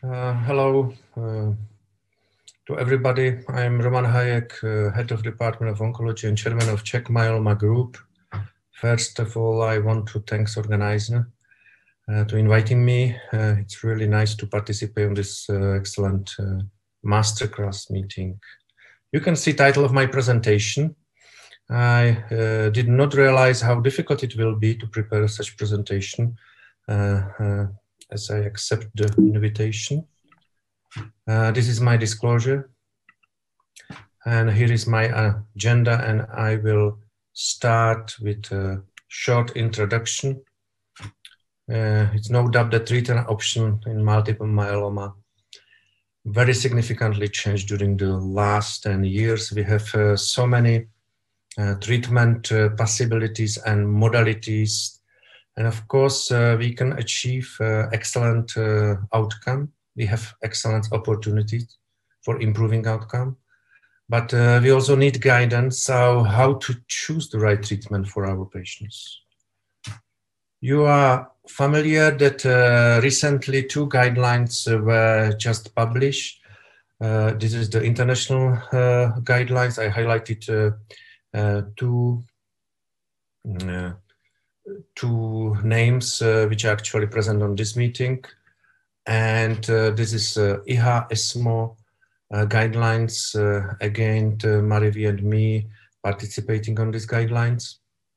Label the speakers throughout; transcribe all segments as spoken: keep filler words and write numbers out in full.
Speaker 1: Uh, hello uh, to everybody. I'm Roman Hájek, uh, Head of Department of Oncology and Chairman of Czech Myeloma Group. First of all, I want to thank the organizer uh, to inviting me. Uh, it's really nice to participate in this uh, excellent uh, masterclass meeting. You can see the title of my presentation. I uh, did not realize how difficult it will be to prepare such presentation uh, uh, as I accept the invitation. Uh, this is my disclosure. And here is my uh, agenda, and I will start with a short introduction. Uh, it's no doubt that treatment option in multiple myeloma very significantly changed during the last ten years. We have uh, so many uh, treatment uh, possibilities and modalities. And of course, uh, we can achieve uh, excellent uh, outcome. We have excellent opportunities for improving outcome. But uh, we also need guidance on how to choose the right treatment for our patients. You are familiar that uh, recently two guidelines uh, were just published. Uh, this is the international uh, guidelines. I highlighted uh, uh, two, uh, two names uh, which are actually present on this meeting. And uh, this is uh, I H A ESMO uh, guidelines. Uh, again, uh, Marivi and me participating on these guidelines.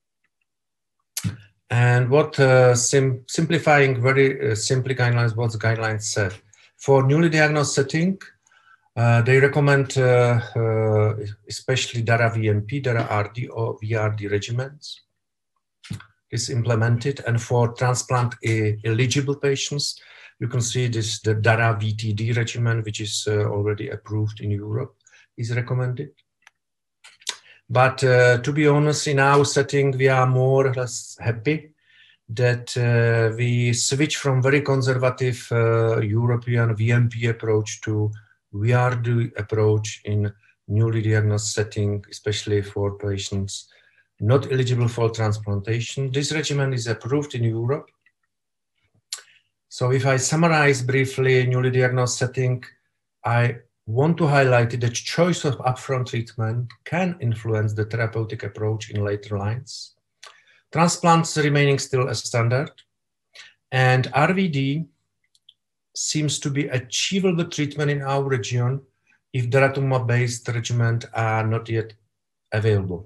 Speaker 1: And what uh, sim simplifying very uh, simply guidelines, what the guidelines said. For newly diagnosed setting, uh, they recommend uh, uh, especially DARA V M P, DARA R D or V R D regimens is implemented. And for transplant eligible patients, you can see this, the DARA V T D regimen, which is uh, already approved in Europe, is recommended. But uh, to be honest, in our setting, we are more or less happy that uh, we switch from very conservative uh, European V M P approach to V R D approach in newly diagnosed setting, especially for patients not eligible for transplantation. This regimen is approved in Europe. So if I summarize briefly newly diagnosed setting, I want to highlight that choice of upfront treatment can influence the therapeutic approach in later lines. Transplants remaining still a standard, and R V D seems to be achievable treatment in our region if daratumumab-based regimens are not yet available.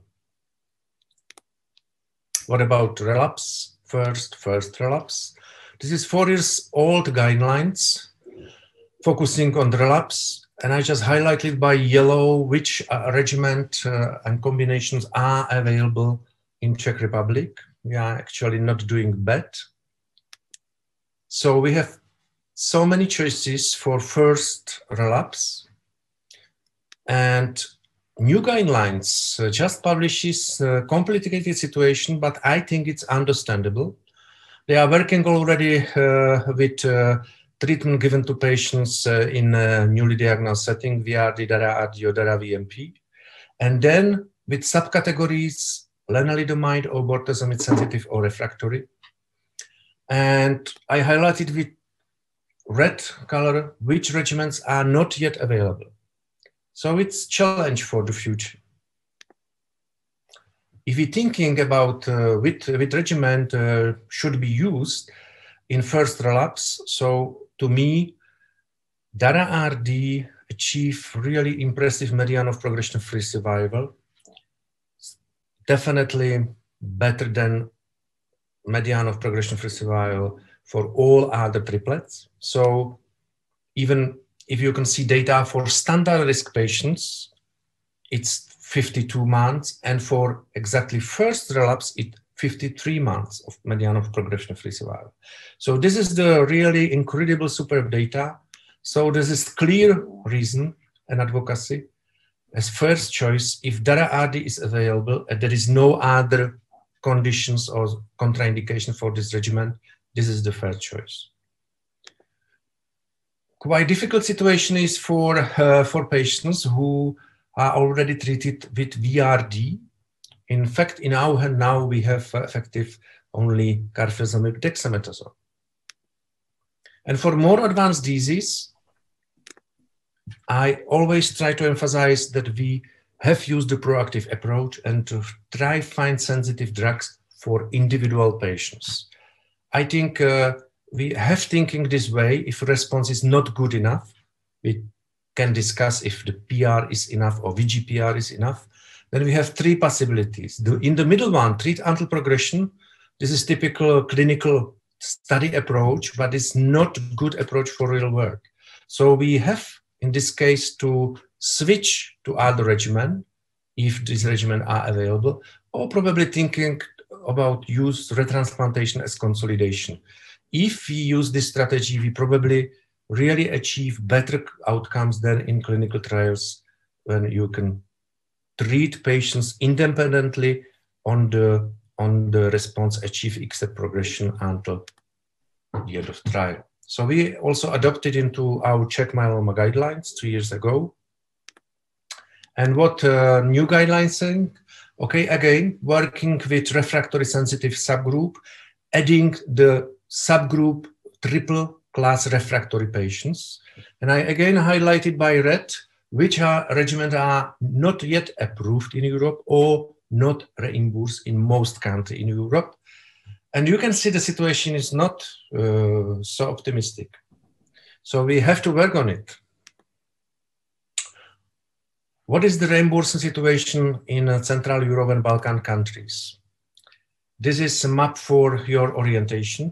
Speaker 1: What about relapse? First, first relapse. This is four years old guidelines focusing on relapse. And I just highlighted by yellow which uh, regimen uh, and combinations are available in Czech Republic. We are actually not doing bad. So we have so many choices for first relapse. And new guidelines uh, just publishes a complicated situation, but I think it's understandable. They are working already uh, with uh, treatment given to patients uh, in a newly diagnosed setting via the DARA R D or DARA V M P. And then with subcategories, lenalidomide or bortezomib sensitive or refractory. And I highlighted with red color which regimens are not yet available. So it's a challenge for the future. If we're thinking about uh, which, which regimen uh, should be used in first relapse, so to me, DARA R D achieve really impressive median of progression-free survival, definitely better than median of progression-free survival for all other triplets. So even if you can see data for standard risk patients, it's fifty-two months, and for exactly first relapse, it's fifty-three months of median of progression-free survival. So this is the really incredible superb data. So this is clear reason and advocacy as first choice. If DARA R D is available and there is no other conditions or contraindication for this regimen, this is the first choice. Quite difficult situation is for, uh, for patients who are already treated with V R D. In fact, in our hand now we have uh, effective only carfilzomib dexamethasone. And for more advanced disease, I always try to emphasize that we have used the proactive approach and to try find sensitive drugs for individual patients. I think uh, we have thinking this way. If response is not good enough, we can discuss if the P R is enough or V G P R is enough. Then we have three possibilities. The, in the middle one, treat until progression. This is typical clinical study approach, but it's not good approach for real work. So we have, in this case, to switch to other regimen, if these regimen are available, or probably thinking about use retransplantation as consolidation. If we use this strategy, we probably really achieve better outcomes than in clinical trials when you can treat patients independently on the, on the response achieve except progression until the end of trial. So we also adopted into our Czech myeloma guidelines three years ago. And what uh, new guidelines saying? Okay, again, working with refractory sensitive subgroup, adding the subgroup triple class refractory patients. And I again highlighted by red, which are regimens are not yet approved in Europe or not reimbursed in most countries in Europe. And you can see the situation is not uh, so optimistic. So we have to work on it. What is the reimbursement situation in uh, Central Europe and Balkan countries? This is a map for your orientation.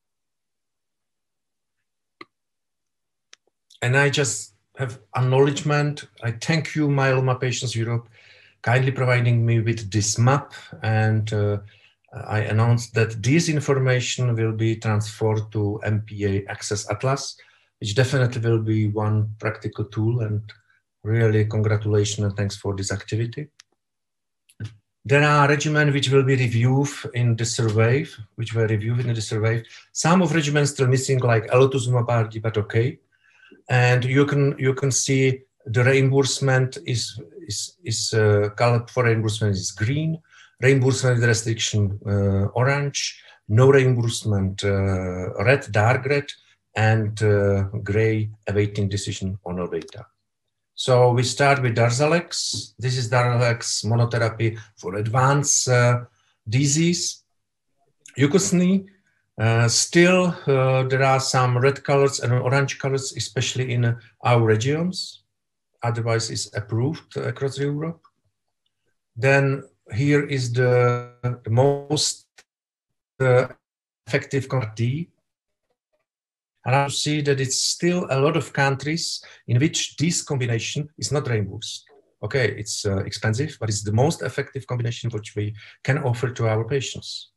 Speaker 1: And I just have acknowledgement. I thank you, Myeloma Patients Europe, kindly providing me with this map. And uh, I announced that this information will be transferred to M P E Access Atlas, which definitely will be one practical tool. And really congratulations and thanks for this activity. There are regimens which will be reviewed in the survey, which were reviewed in the survey. Some of regimens still missing, like elotuzumab, but okay. And you can you can see the reimbursement is is is uh, color for reimbursement is green, reimbursement restriction uh, orange, no reimbursement uh, red, dark red, and uh, gray awaiting decision on our data. So we start with Darzalex. This is Darzalex monotherapy for advanced uh, disease. You can see uh, still uh, there are some red colors and orange colors, especially in uh, our regions. Otherwise, it's approved across Europe. Then here is the, the most uh, effective C A R T. And I see that it's still a lot of countries in which this combination is not reimbursed. Okay, it's uh, expensive, but it's the most effective combination which we can offer to our patients.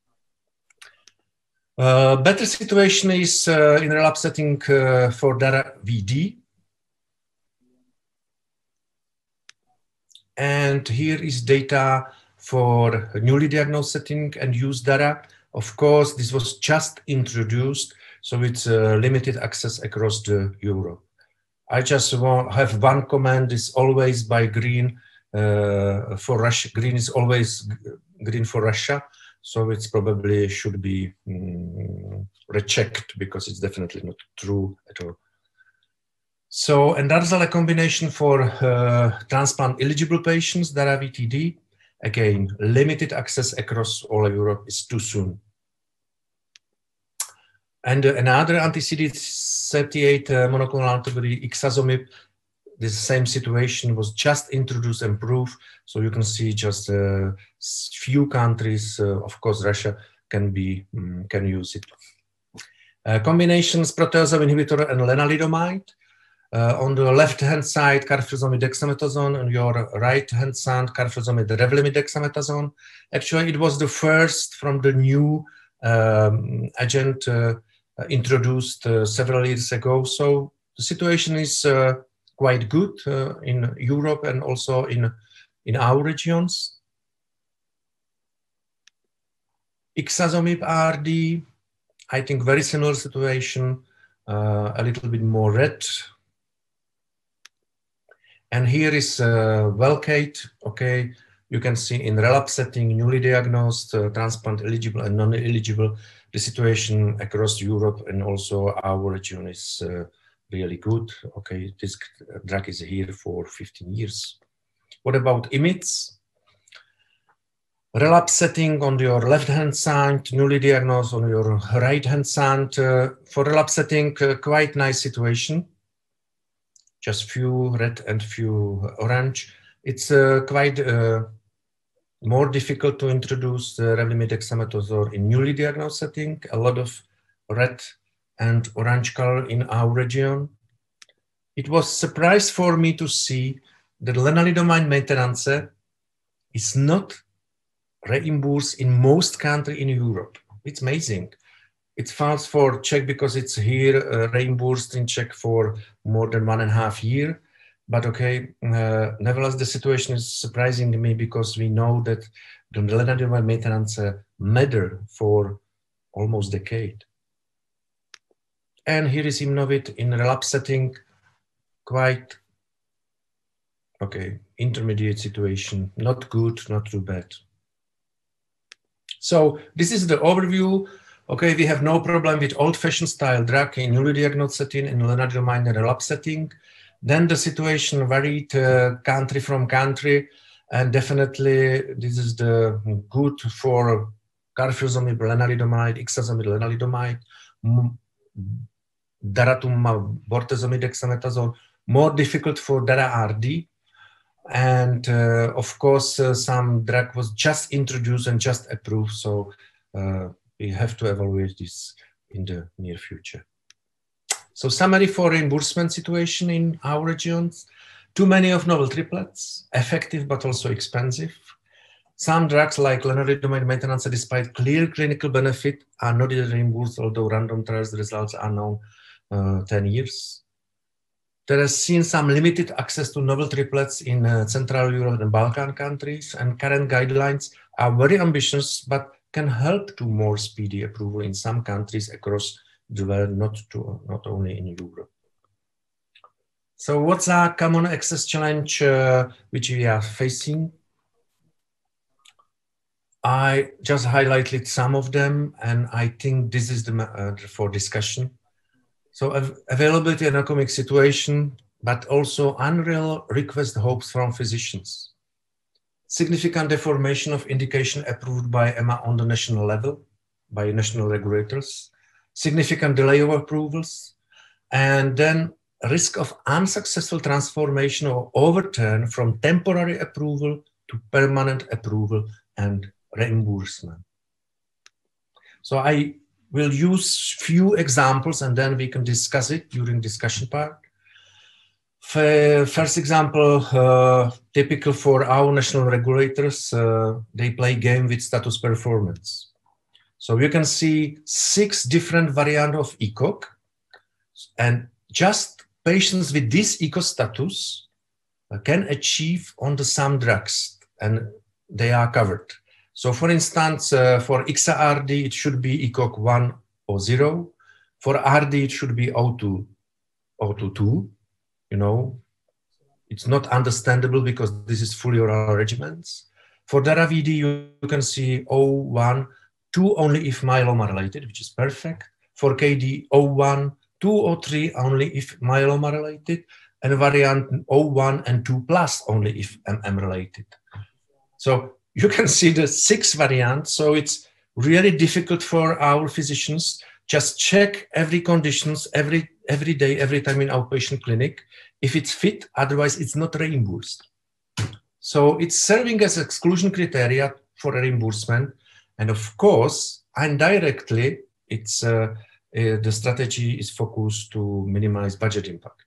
Speaker 1: Uh, better situation is uh, in relapse setting uh, for Dara V D. And here is data for newly diagnosed setting and use Dara. Of course, this was just introduced, so it's uh, limited access across the Europe. I just want, have one comment, is always by green uh, for Russia. Green is always green for Russia. So it's probably should be um, rechecked because it's definitely not true at all. So, and that's a combination for uh, transplant eligible patients, Dara V T D. Again, limited access across all of Europe is too soon. And uh, another anti-C D thirty-eight uh, monoclonal antibody, ixazomib, this same situation was just introduced and approved. So you can see just a uh, few countries, uh, of course, Russia can be um, can use it. Uh, combinations, proteasome inhibitor and lenalidomide. Uh, on the left-hand side, carfilzomib dexamethasone. On your right-hand side, carfilzomib revlimid dexamethasone. Actually, it was the first from the new um, agent uh, introduced uh, several years ago. So the situation is uh, quite good uh, in Europe and also in, in our regions. Ixazomib R D, I think very similar situation, uh, a little bit more red. And here is uh, Velcade, okay, You can see in relapse setting, newly diagnosed, uh, transplant eligible and non-eligible, the situation across Europe and also our region is uh, really good. Okay, this drug is here for fifteen years. What about I M I Ds? Relapse setting on your left-hand side, newly diagnosed on your right-hand side. Uh, for relapse setting, uh, quite nice situation. Just few red and few orange. It's uh, quite uh, more difficult to introduce uh, Revlimid dexamethasone in newly diagnosed setting. A lot of red and orange color in our region. It was a surprise for me to see that lenalidomide maintenance is not reimbursed in most countries in Europe. It's amazing. It's fast for Czech because it's here uh, reimbursed in Czech for more than one and a half year. But okay, uh, nevertheless, the situation is surprising to me because we know that the lenalidomide maintenance uh, matter for almost a decade. And here is Imnovid in relapse setting, quite okay, intermediate situation, not good, not too bad. So this is the overview. Okay, we have no problem with old-fashioned style drug in newly diagnosed setting and lenalidomide in relapse setting. Then the situation varied uh, country from country, and definitely this is the good for carfilzomib lenalidomide, ixazomib lenalidomide, daratumumab bortezomib dexamethasone, more difficult for dara R D. And uh, of course, uh, some drug was just introduced and just approved. So uh, we have to evaluate this in the near future. So summary for reimbursement situation in our regions. Too many of novel triplets, effective but also expensive. Some drugs like lenalidomide maintenance, despite clear clinical benefit, are not yet reimbursed, although random trials results are known uh, ten years. There has seen some limited access to novel triplets in uh, Central Europe and Balkan countries, and current guidelines are very ambitious, but can help to more speedy approval in some countries across the world, not, to, not only in Europe. So what's our common access challenge uh, which we are facing? I just highlighted some of them, and I think this is the uh, for discussion. So av availability and economic situation, but also unreal request hopes from physicians. Significant deformation of indication approved by E M A on the national level, by national regulators. Significant delay of approvals, and then risk of unsuccessful transformation or overturn from temporary approval to permanent approval and reimbursement. So I will use few examples and then we can discuss it during discussion part. First example, uh, typical for our national regulators, uh, they play game with status performance. So you can see six different variants of E C O G, and just patients with this E C O G status uh, can achieve on the some drugs and they are covered. So for instance, uh, for I X A R D, it should be E C O G one or zero. For R D, it should be zero two, zero two two. You know, it's not understandable because this is fully oral regimens. For dara V D, you, you can see zero one, two only if myeloma related, which is perfect. For K D, zero one, two or three only if myeloma related, and variant zero one and two plus only if M M related. So you can see the six variants. So it's really difficult for our physicians. Just check every conditions every every day, every time in outpatient clinic, if it's fit, otherwise it's not reimbursed. So it's serving as exclusion criteria for reimbursement. And of course, indirectly, it's uh, uh, the strategy is focused to minimize budget impact.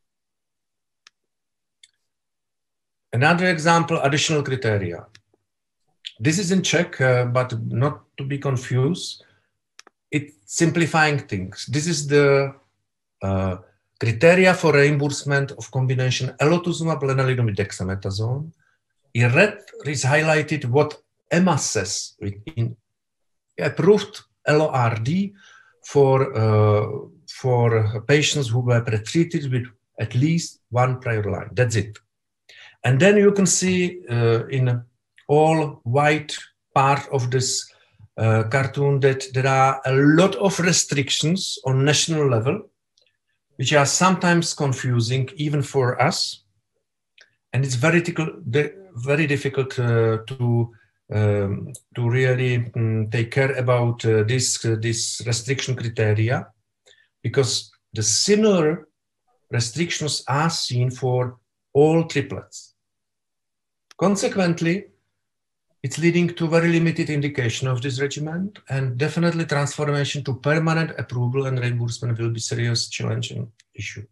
Speaker 1: Another example, additional criteria. This is in Czech, uh, but not to be confused. It's simplifying things. This is the uh, criteria for reimbursement of combination elotuzumab lenalidomide dexamethasone. In red is highlighted what E M A says in approved L O R D for, uh, for patients who were pretreated with at least one prior line. That's it. And then you can see uh, in all white part of this uh, cartoon that there are a lot of restrictions on national level, which are sometimes confusing even for us. And it's very, very difficult uh, to, um, to really um, take care about uh, this, uh, this restriction criteria, because the similar restrictions are seen for all triplets. Consequently, it's leading to very limited indication of this regimen, and definitely transformation to permanent approval and reimbursement will be a serious challenging issue.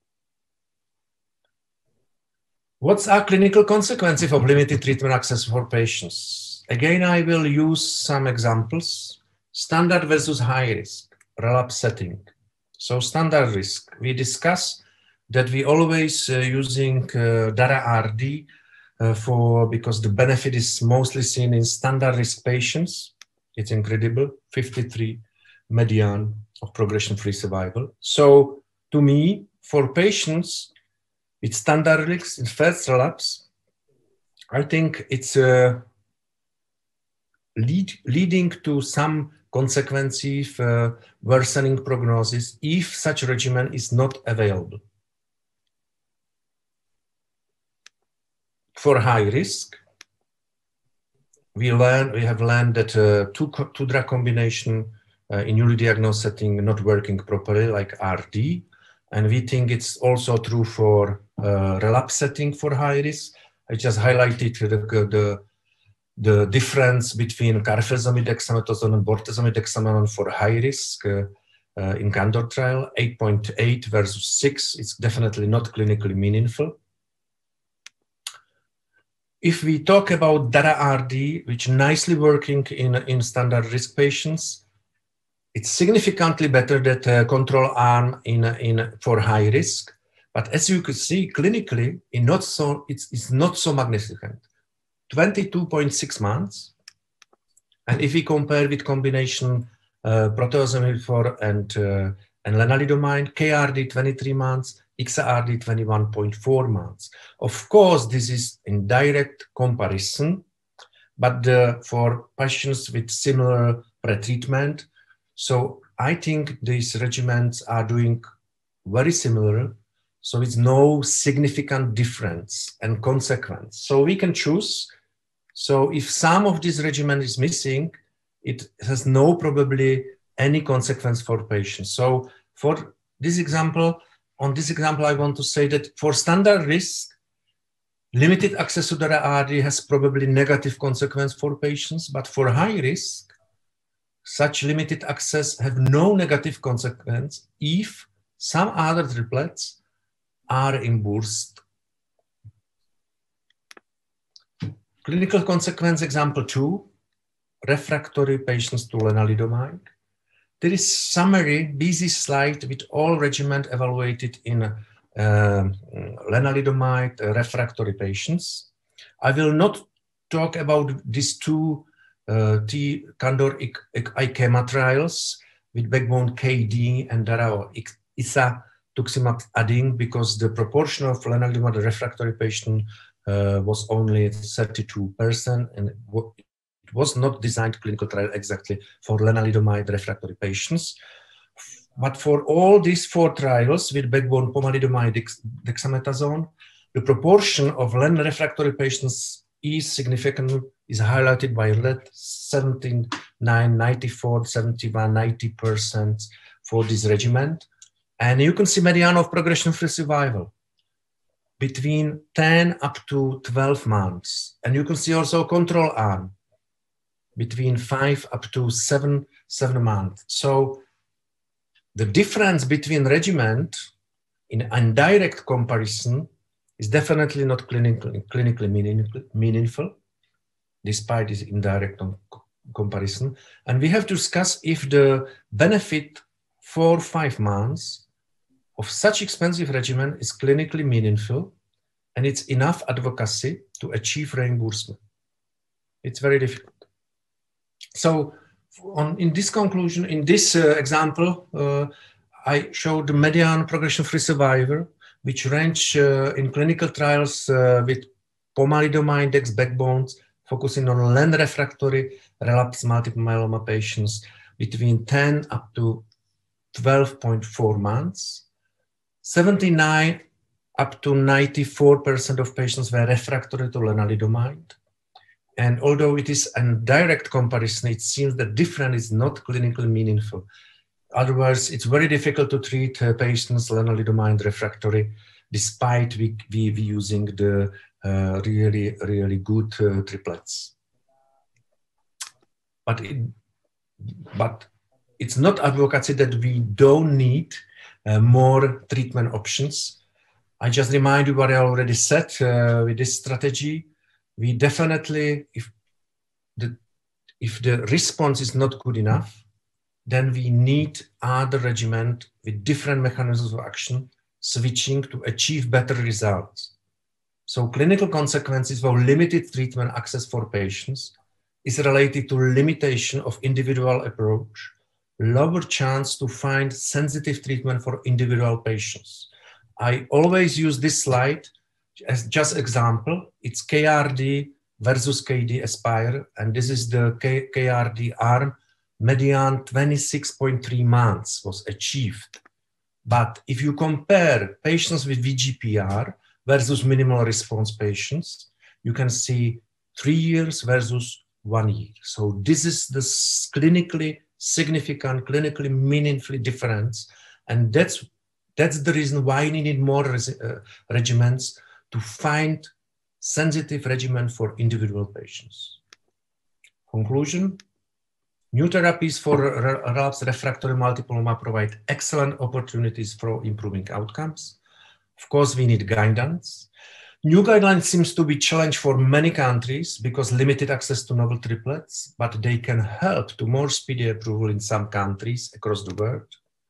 Speaker 1: What's our clinical consequences of limited treatment access for patients? Again, I will use some examples. Standard versus high risk, relapse setting. So standard risk, we discuss that we always uh, using uh, data R D uh, for, because the benefit is mostly seen in standard risk patients. It's incredible, fifty-three median of progression-free survival. So to me, for patients with standard risk in first relapse, I think it's uh, lead, leading to some consequences, uh, worsening prognosis if such regimen is not available. For high risk, we learn, we have learned that uh, two, two drug combination uh, in newly diagnosed setting not working properly, like R D, and we think it's also true for uh, relapse setting for high risk. I just highlighted the, the, the difference between carfilzomib dexamethasone and bortezomib dexamethasone for high risk uh, uh, in CANDOR trial, eight point eight versus six. It's definitely not clinically meaningful. If we talk about data R D, which nicely working in, in standard risk patients, it's significantly better than the control arm in, in, for high risk. But as you could see, clinically, in not so, it's, it's not so magnificent. twenty-two point six months. And if we compare with combination uh, proteasomib four and, uh, and lenalidomide, K R D twenty-three months, X R D twenty-one point four months. Of course, this is in direct comparison, but uh, for patients with similar pretreatment. So I think these regimens are doing very similar. So it's no significant difference and consequence. So we can choose. So if some of this regimen is missing, it has no probably any consequence for patients. So for this example, on this example, I want to say that for standard risk, limited access to data R D has probably negative consequence for patients, but for high risk, such limited access have no negative consequence if some other triplets are reimbursed. Clinical consequence example two, refractory patients to lenalidomide. There is summary, busy slide with all regimen evaluated in uh, lenalidomide uh, refractory patients. I will not talk about these two uh, T CANDOR I C E M A trials with backbone K D and Dara isatuximab adding, because the proportion of lenalidomide refractory patient uh, was only thirty-two percent, and it was not designed clinical trial exactly for lenalidomide refractory patients. But for all these four trials with backbone pomalidomide dexamethasone, the proportion of len refractory patients is significant, is highlighted by red, seventy-nine, ninety-four, seventy-one, ninety percent for this regimen. And you can see median of progression-free survival between ten up to twelve months. And you can see also control arm between five up to seven, seven months. So the difference between regimen in indirect comparison is definitely not clinically, clinically meaningful, meaningful, despite this indirect comparison. And we have to discuss if the benefit for five months of such expensive regimen is clinically meaningful and it's enough advocacy to achieve reimbursement. It's very difficult. So on, in this conclusion, in this uh, example, uh, I showed the median progression-free survival, which range uh, in clinical trials uh, with pomalidomide dex backbones focusing on L E N refractory relapsed multiple myeloma patients between ten up to twelve point four months. seventy-nine up to ninety-four percent of patients were refractory to lenalidomide. And although it is a direct comparison, it seems the difference is not clinically meaningful. Otherwise, it's very difficult to treat uh, patients lenalidomide refractory, despite we, we, we using the uh, really, really good uh, triplets. But, it, but it's not advocacy that we don't need uh, more treatment options. I just remind you what I already said uh, with this strategy. We definitely, if the, if the response is not good enough, then we need other regimen with different mechanisms of action, switching to achieve better results. So clinical consequences of limited treatment access for patients is related to limitation of individual approach, lower chance to find sensitive treatment for individual patients. I always use this slide as just example. It's K R D versus K D Aspire, and this is the K KRD arm. Median twenty-six point three months was achieved. But if you compare patients with V G P R versus minimal response patients, you can see three years versus one year. So this is the clinically significant, clinically meaningful difference. And that's, that's the reason why we need more uh, regimens to find sensitive regimen for individual patients. Conclusion. New therapies for relapsed refractory multiple myeloma provide excellent opportunities for improving outcomes. Of course, we need guidance. New guidelines seems to be a challenge for many countries because limited access to novel triplets, but they can help to more speedy approval in some countries across the world.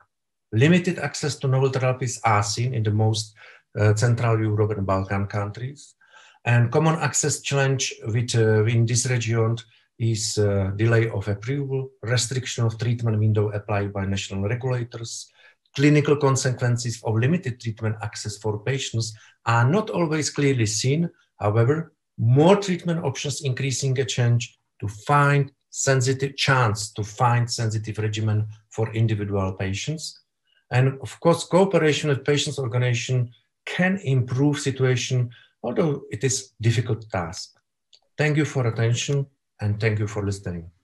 Speaker 1: Limited access to novel therapies are seen in the most uh, Central Europe and Balkan countries. And common access challenge with, uh, in this region is uh, delay of approval, restriction of treatment window applied by national regulators. Clinical consequences of limited treatment access for patients are not always clearly seen. However, more treatment options increasing a chance to find sensitive chance to find sensitive regimen for individual patients. And of course, cooperation with patients' organization can improve situation, although it is a difficult task. Thank you for attention and thank you for listening.